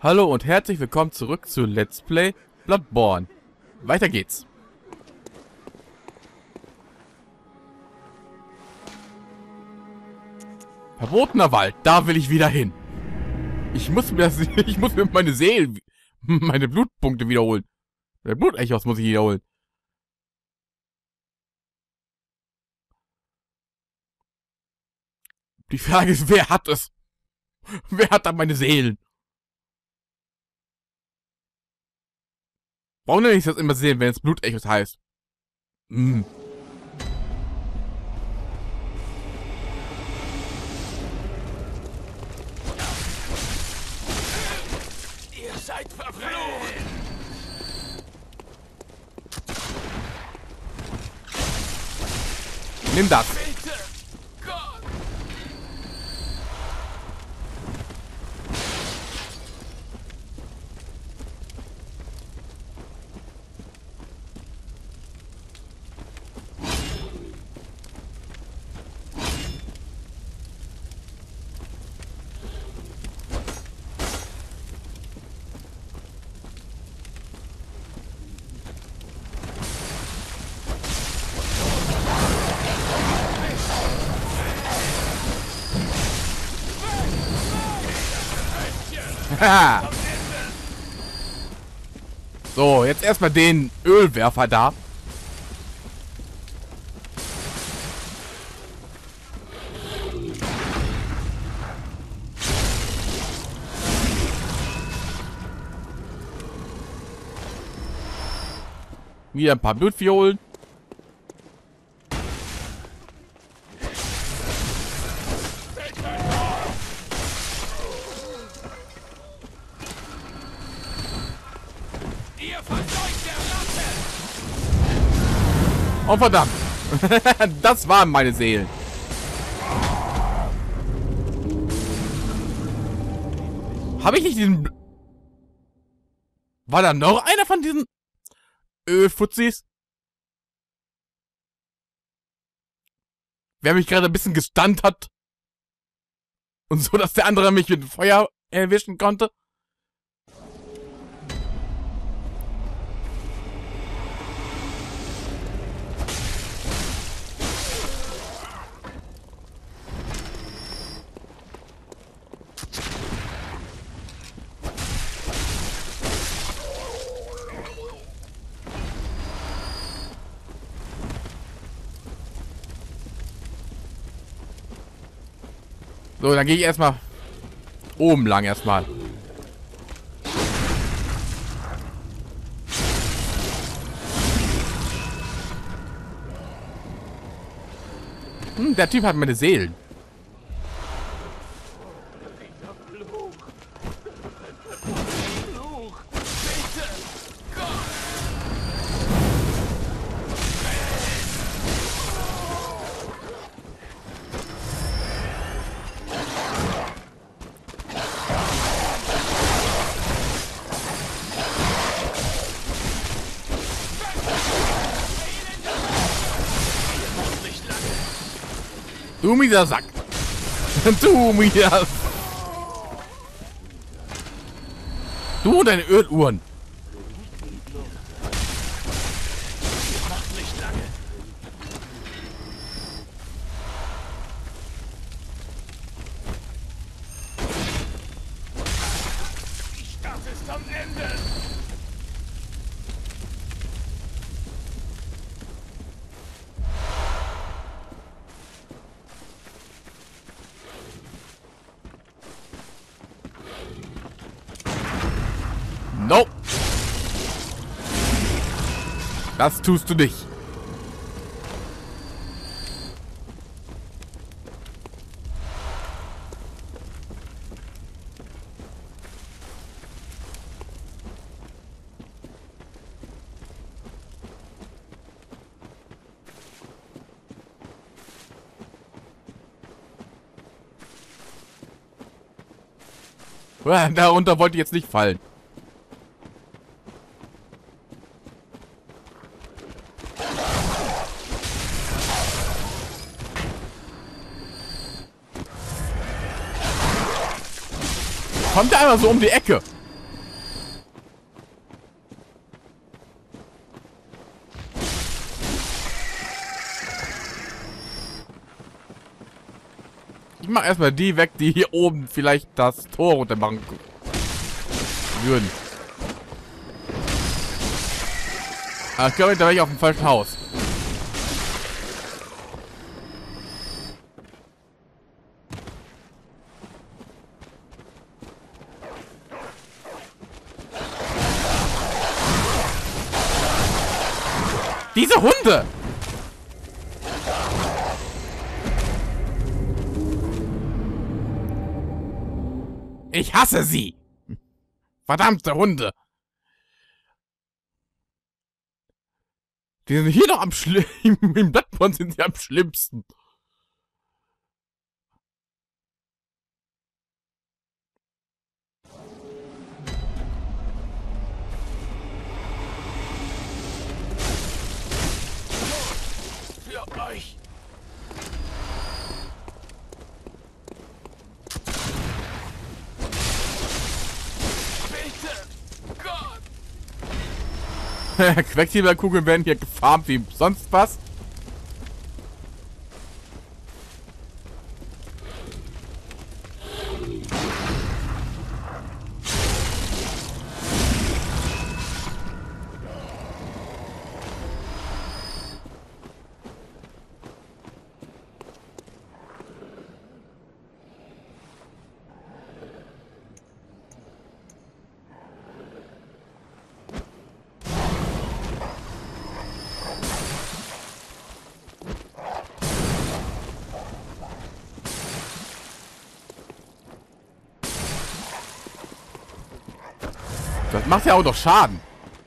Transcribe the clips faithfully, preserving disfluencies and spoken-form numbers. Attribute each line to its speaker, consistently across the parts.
Speaker 1: Hallo und herzlich willkommen zurück zu Let's Play Bloodborne. Weiter geht's. Verbotener Wald, da will ich wieder hin. Ich muss mir das, ich muss mir meine Seelen, meine Blutpunkte wiederholen. Der Blutechos muss ich wiederholen. Die Frage ist, wer hat es? Wer hat da meine Seelen? Warum nenne ich das immer sehen, wenn es Blutechos heißt? Hm.
Speaker 2: Ihr seid verflucht!
Speaker 1: Nimm das.
Speaker 2: Bitte! Gott!
Speaker 1: Haha. So, jetzt erstmal den Ölwerfer da. Wieder ein paar Blutviolen.
Speaker 2: Ihr verseucht der Ratte!
Speaker 1: Oh verdammt. Das waren meine Seelen. Habe ich nicht diesen... War da noch einer von diesen Ölfutzis? Wer mich gerade ein bisschen gestunt hat. Und so, dass der andere mich mit Feuer erwischen konnte. So, dann gehe ich erstmal oben lang erstmal. Hm, der Typ hat meine Seelen.
Speaker 2: Fluch! Fluch! Bitte! Gott!
Speaker 1: Du mieser Sack. Du mieser. Du und deine Öluhren.
Speaker 2: Macht nicht lange! Die Stadt ist am Ende!
Speaker 1: Nope. Das tust du nicht. Darunter wollte ich jetzt nicht fallen. Kommt er einfach so um die Ecke. Ich mach erstmal die weg, die hier oben vielleicht das Tor runter machen würden. Aber ich glaube, da wäre ich auf dem falschen Haus. Diese Hunde! Ich hasse sie! Verdammte Hunde! Die sind hier noch am schlimmsten. Im Bloodborne sind sie am schlimmsten.
Speaker 2: Für euch. Bitte. Gott.
Speaker 1: Quecksilberkugeln werden hier gefarmt wie sonst was. Das macht ja auch noch Schaden.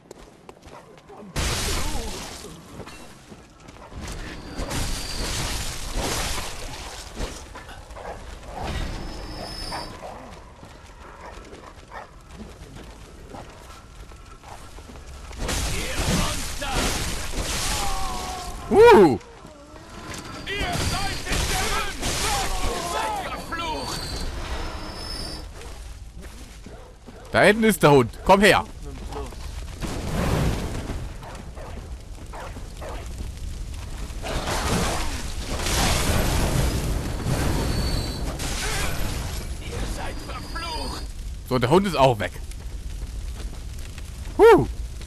Speaker 1: Uh.
Speaker 2: Ihr seid in der Hölle. Ihr seid verflucht.
Speaker 1: Da hinten ist der Hund. Komm her.
Speaker 2: Ihr seid verflucht.
Speaker 1: So, der Hund ist auch weg. Huh.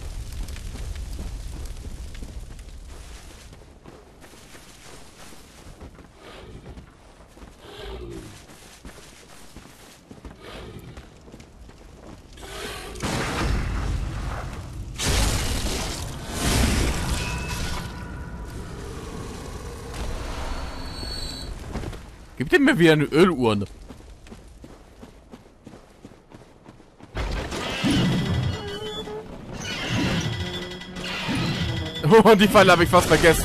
Speaker 1: Gib dem mir wieder eine Ölurne. Oh, die Falle habe ich fast vergessen.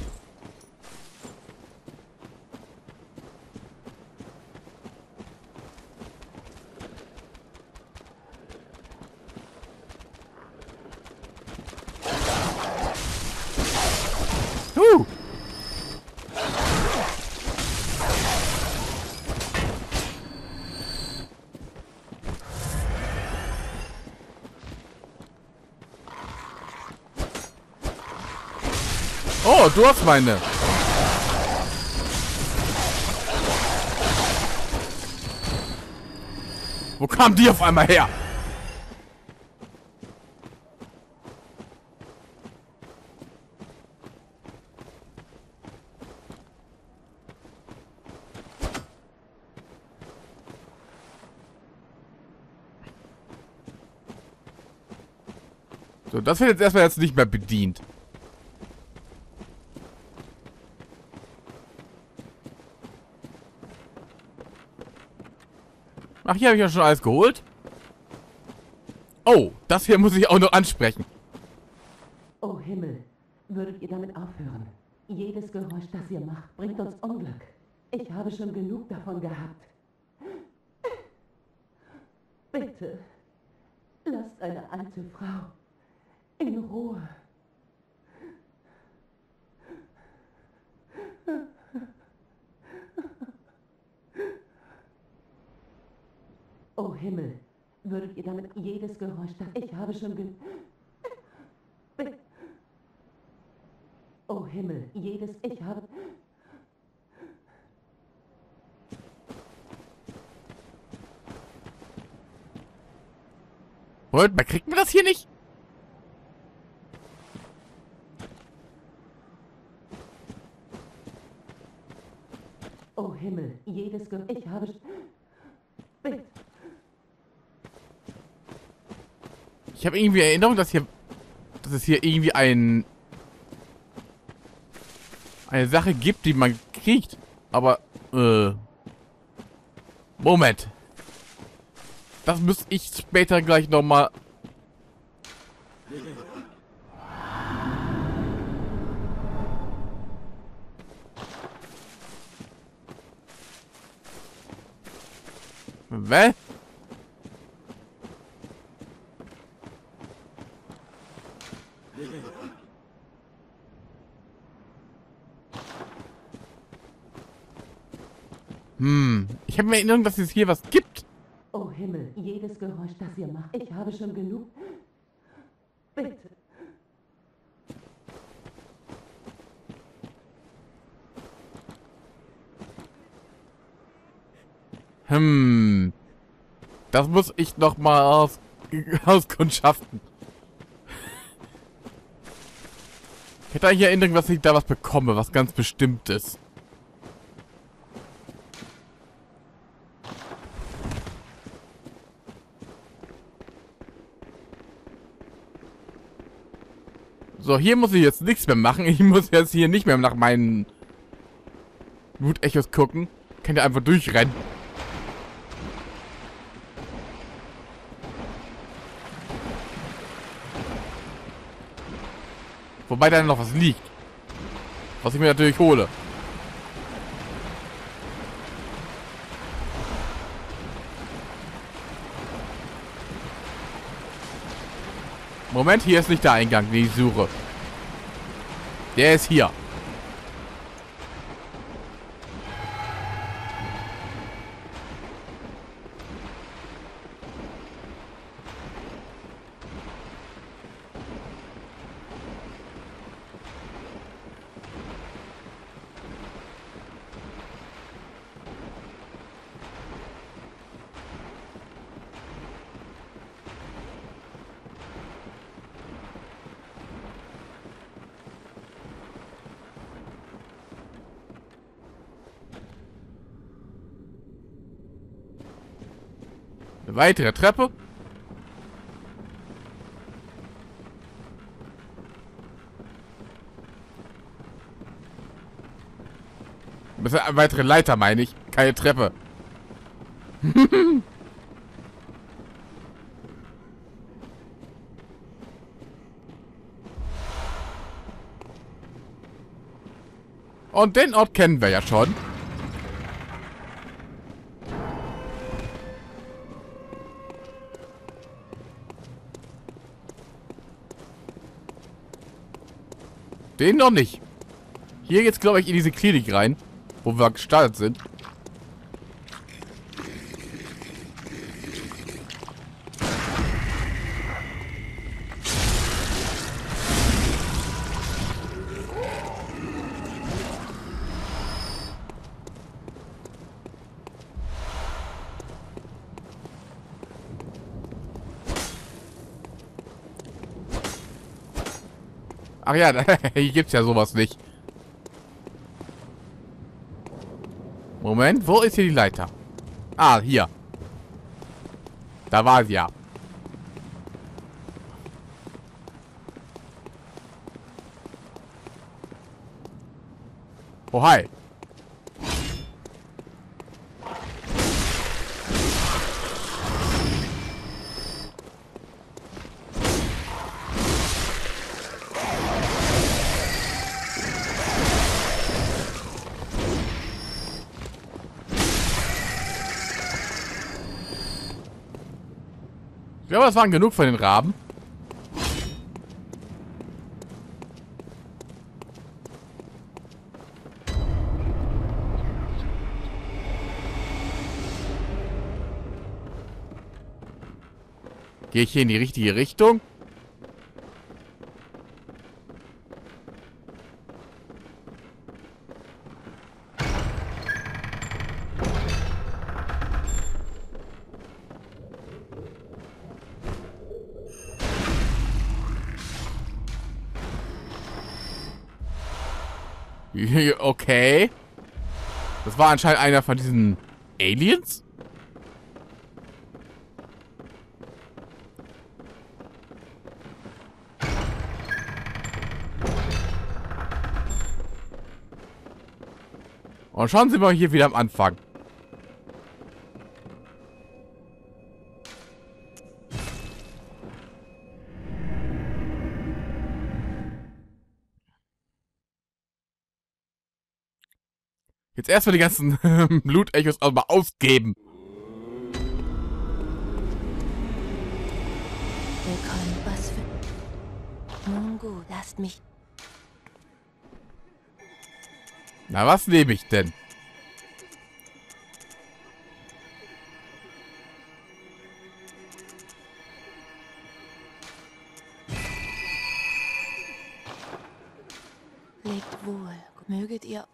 Speaker 1: Huh. Oh, du hast meine. Wo kam die auf einmal her? So, das wird jetzt erstmal jetzt nicht mehr bedient. Ach, hier habe ich ja schon alles geholt. Oh, das hier muss ich auch noch ansprechen.
Speaker 3: Oh Himmel, würdet ihr damit aufhören? Jedes Geräusch, das ihr macht, bringt uns Unglück. Ich habe schon genug davon gehabt. Bitte, lasst eine alte Frau in Ruhe. Oh Himmel, würdet ihr damit jedes Geräusch, das ich habe schon gen... Bitte. Oh Himmel, jedes, ich habe...
Speaker 1: Moment mal, kriegt man das hier nicht?
Speaker 3: Oh Himmel, jedes Ge... Ich habe... Bitte.
Speaker 1: Ich habe irgendwie Erinnerung, dass hier... Dass es hier irgendwie ein... Eine Sache gibt, die man kriegt. Aber, äh... Moment. Das muss ich später gleich nochmal... Was? Hm, ich habe mir Erinnerung, dass es hier was gibt.
Speaker 3: Oh Himmel, jedes Geräusch, das ihr macht. Ich habe schon genug. Bitte.
Speaker 1: Hm. Das muss ich noch mal aus auskundschaften. Ich hätte eigentlich Erinnerung, dass ich da was bekomme, was ganz Bestimmtes. So, hier muss ich jetzt nichts mehr machen. Ich muss jetzt hier nicht mehr nach meinen Blutechos gucken. Kann ja einfach durchrennen. Wobei da noch was liegt. Was ich mir natürlich hole. Moment, hier ist nicht der Eingang, den ich suche. Der ist hier. Eine weitere Treppe. Das ist eine weitere Leiter, meine ich. Keine Treppe. Und den Ort kennen wir ja schon. Den noch nicht. Hier geht's, glaube ich, in diese Klinik rein, wo wir gestartet sind. Ach ja, hier gibt's ja sowas nicht. Moment, wo ist hier die Leiter? Ah, hier. Da war sie ja. Oh, hi. Ich glaube, das waren genug von den Raben. Gehe ich hier in die richtige Richtung? Okay. Das war anscheinend einer von diesen Aliens? Und schon sind wir hier wieder am Anfang. Jetzt erstmal die ganzen Blutechos auch mal ausgeben.
Speaker 4: Willkommen, was für... Nun gut, lasst mich...
Speaker 1: Na, was nehme ich denn?
Speaker 4: Lebt wohl, möget ihr...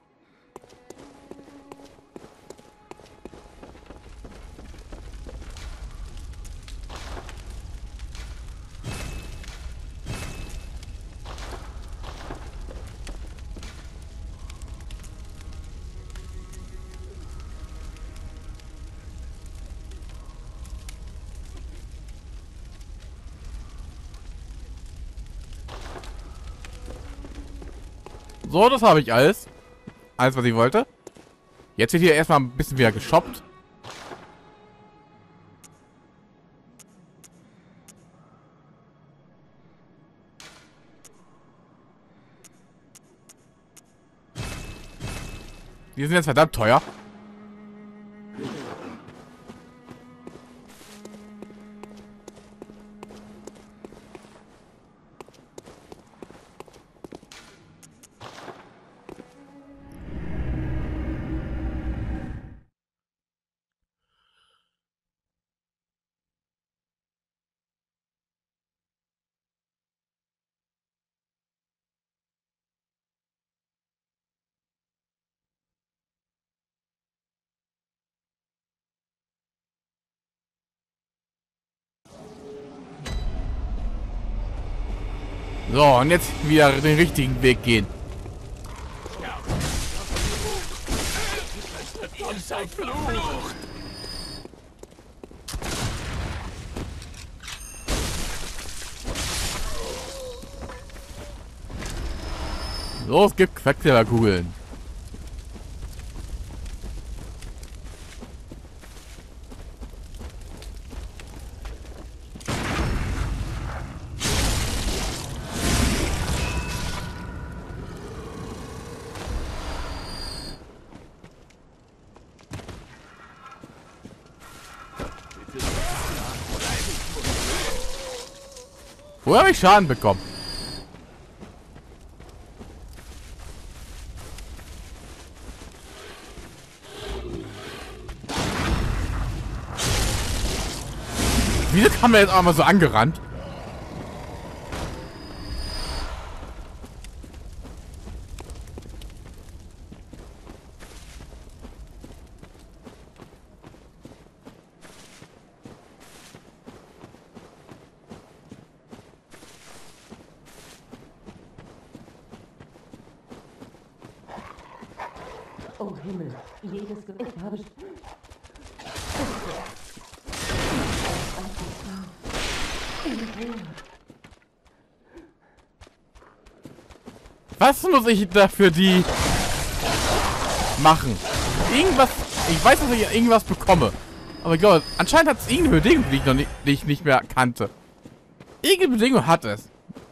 Speaker 1: So, das habe ich alles. Alles, was ich wollte. Jetzt wird hier erstmal ein bisschen wieder geshoppt. Die sind jetzt verdammt teuer. So, und jetzt wieder den richtigen Weg gehen.
Speaker 2: Ihr seid verflucht!
Speaker 1: So, es gibt Quecksilberkugeln. Wo habe ich Schaden bekommen? Wieso kam er jetzt auch mal so angerannt?
Speaker 3: Oh Himmel, jedes Ge Ich habe...
Speaker 1: Was muss ich dafür die machen? Irgendwas. Ich weiß, dass ich irgendwas bekomme. Aber ich glaube, anscheinend hat es irgendeine Bedingung, die ich noch nicht, die ich nicht mehr kannte. Irgendeine Bedingung hat es.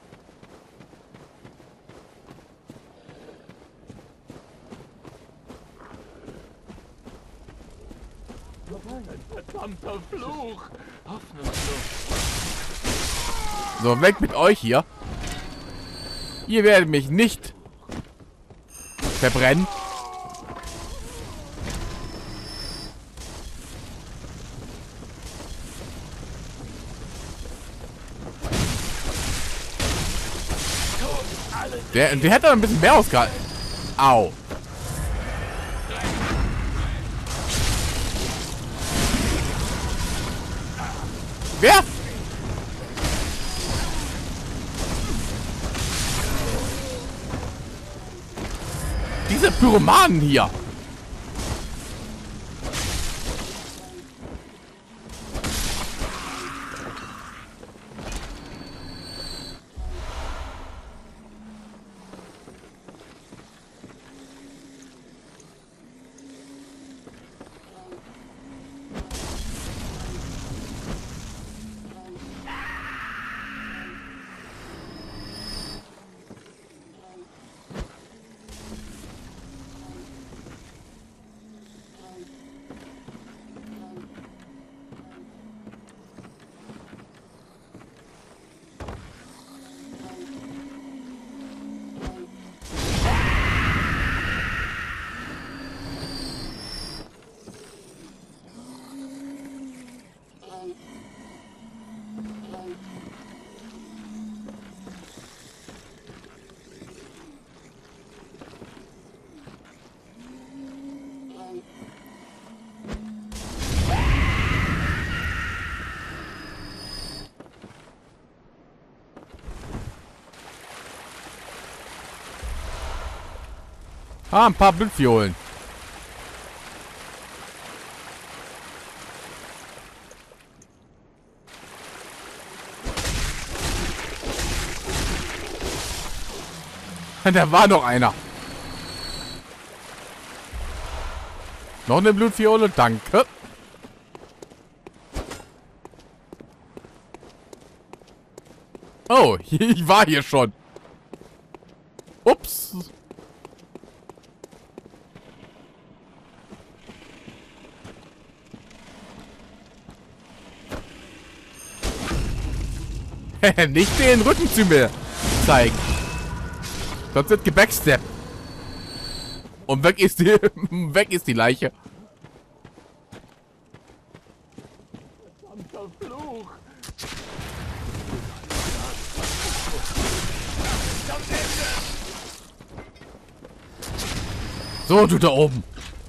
Speaker 2: Verdammter Fluch! Hoffnungslos.
Speaker 1: So, weg mit euch hier. Ihr werdet mich nicht verbrennen. Der, der hätte ein bisschen mehr ausgehalten. Au. Wer? Pyromanen hier. Ah, ein paar Blütviolen. Da war noch einer. Noch eine Blutviole, danke. Oh, ich war hier schon. Ups. Nicht den Rücken zu mir zeigen. Sonst wird gebacksteppt. Und weg ist die, weg ist die Leiche. So, du da oben.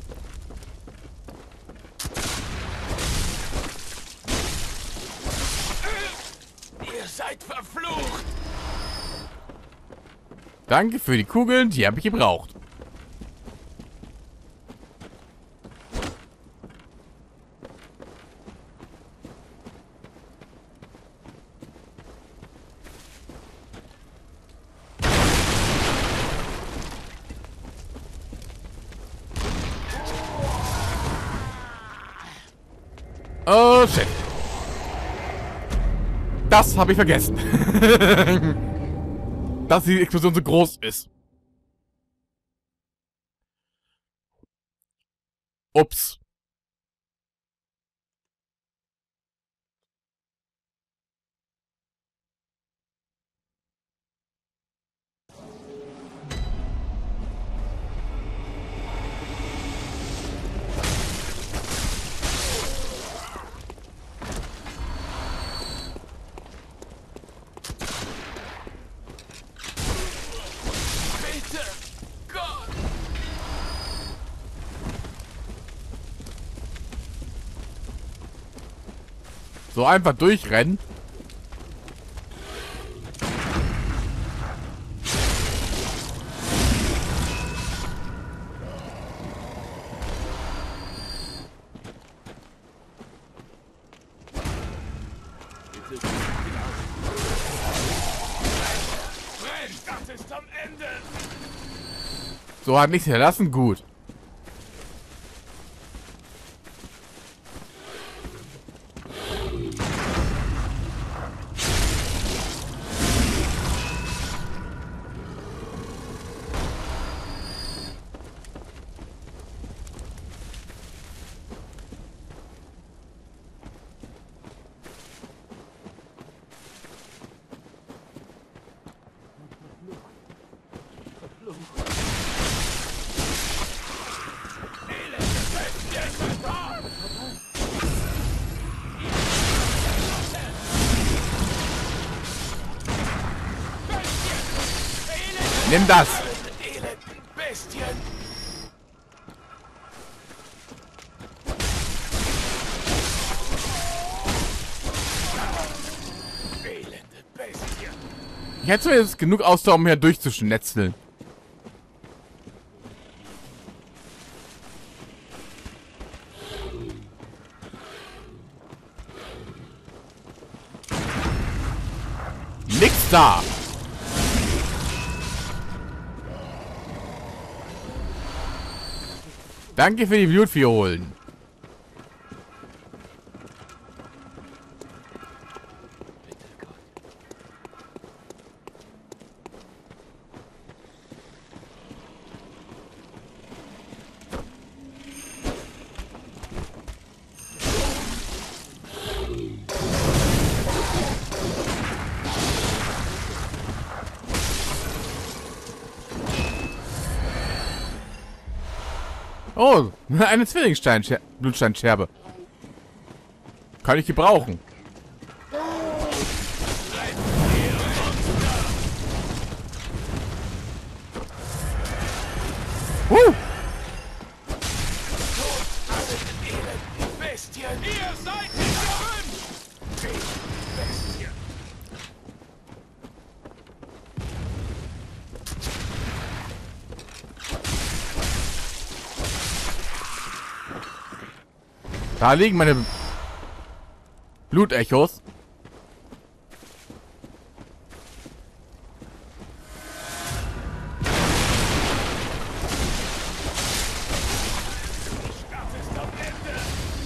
Speaker 2: Ihr seid verflucht.
Speaker 1: Danke für die Kugeln, die habe ich gebraucht. Oh shit. Das habe ich vergessen. Dass die Explosion so groß ist. Ups.
Speaker 2: Bitte. Gott.
Speaker 1: So einfach durchrennen.
Speaker 2: Brennt. Das ist am Ende.
Speaker 1: So hat nichts hinterlassen, gut. Nimm das.
Speaker 2: Elenden Bestien. Elende Bestien.
Speaker 1: Ich hätte jetzt genug Ausdauer, um hier durchzuschnetzeln. Nix da. Danke für die Blutfiolen. Oh, eine Zwillingsstein-Blutsteinscherbe. Kann ich gebrauchen. Uh.
Speaker 2: Bestien! Ihr seid die Jungen! Bestien!
Speaker 1: Da liegen meine Blutechos.
Speaker 2: Das ist am Ende!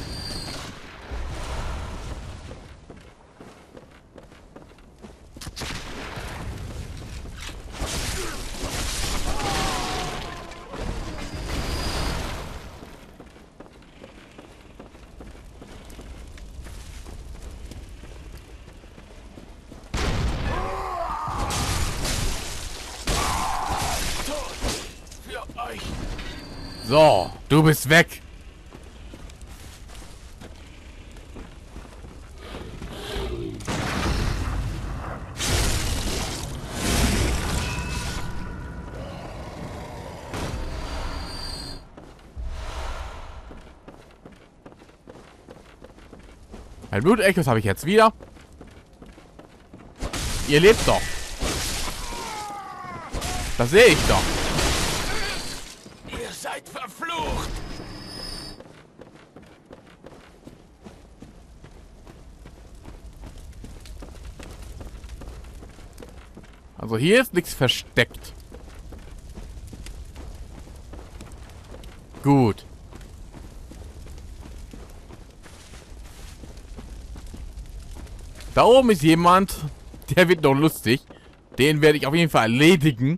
Speaker 2: Für euch!
Speaker 1: So, du bist weg. Ein Blutechos habe ich jetzt wieder. Ihr lebt doch. Das sehe ich doch.
Speaker 2: Ihr seid verflucht!
Speaker 1: Also hier ist nichts versteckt. Gut. Da oben ist jemand, der wird noch lustig. Den werde ich auf jeden Fall erledigen.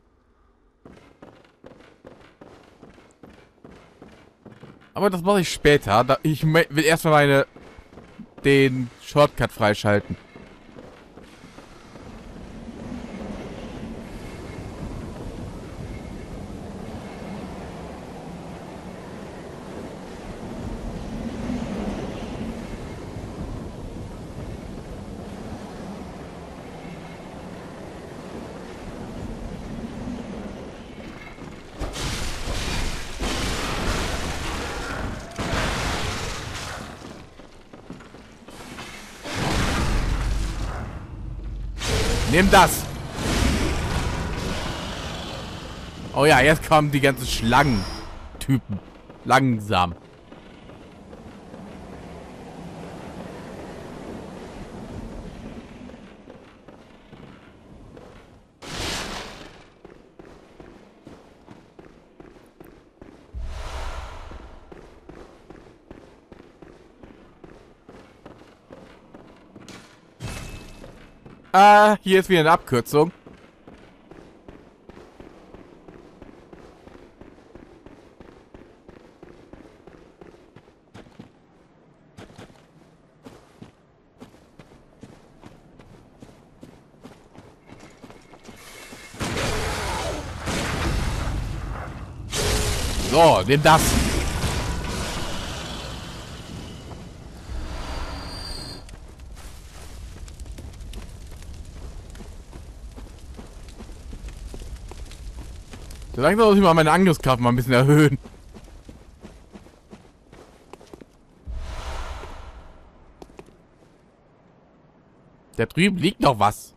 Speaker 1: Aber das mache ich später. Da ich will erstmal meine den Shortcut freischalten. Nimm das! Oh ja, jetzt kommen die ganzen Schlangentypen. Langsam. Ah, hier ist wieder eine Abkürzung. So, nimm das. So langsam muss ich mal meine Angriffskraft mal ein bisschen erhöhen. Da drüben liegt noch was.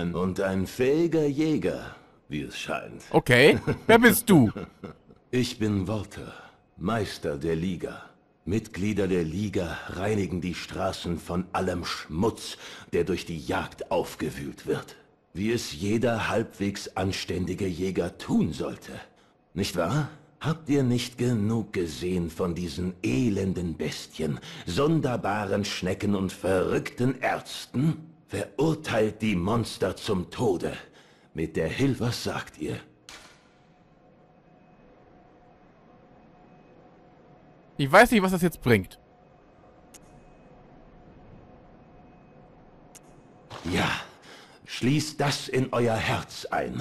Speaker 5: ein und ein fähiger Jäger, wie es scheint.
Speaker 1: Okay, wer bist du?
Speaker 5: Ich bin Walter, Meister der Liga. Mitglieder der Liga reinigen die Straßen von allem Schmutz, der durch die Jagd aufgewühlt wird. Wie es jeder halbwegs anständige Jäger tun sollte. Nicht wahr? Habt ihr nicht genug gesehen von diesen elenden Bestien, sonderbaren Schnecken und verrückten Ärzten? Verurteilt die Monster zum Tode. Mit der Hilfe, was sagt ihr?
Speaker 1: Ich weiß nicht, was das jetzt bringt.
Speaker 5: Ja, schließt das in euer Herz ein.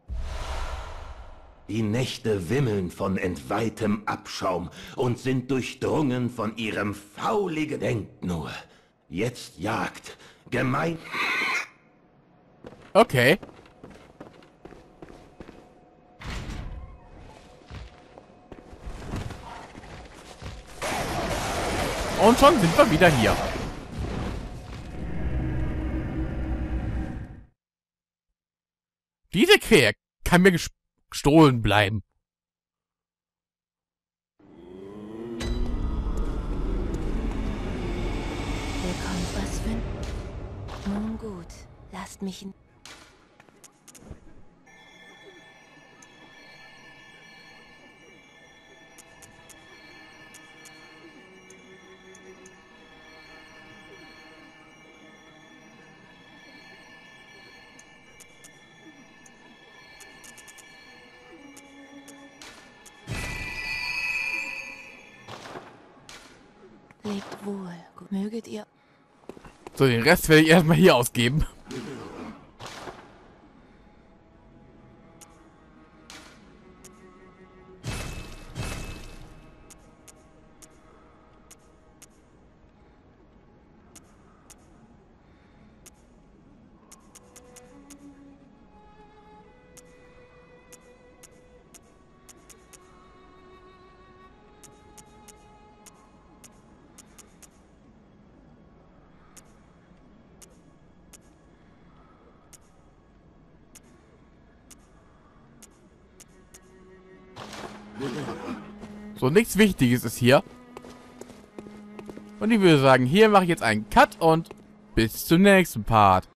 Speaker 5: Die Nächte wimmeln von entweihtem Abschaum und sind durchdrungen von ihrem fauligen... Denkt nur, jetzt jagt, gemein...
Speaker 1: Okay. Und schon sind wir wieder hier. Diese Krähe kann mir gestohlen bleiben.
Speaker 4: Willkommen, was für... Nun gut, lasst mich in... Lebt wohl. Möget ihr...
Speaker 1: So, den Rest werde ich erstmal hier ausgeben. So, nichts Wichtiges ist hier. Und ich würde sagen, hier mache ich jetzt einen Cut und bis zum nächsten Part.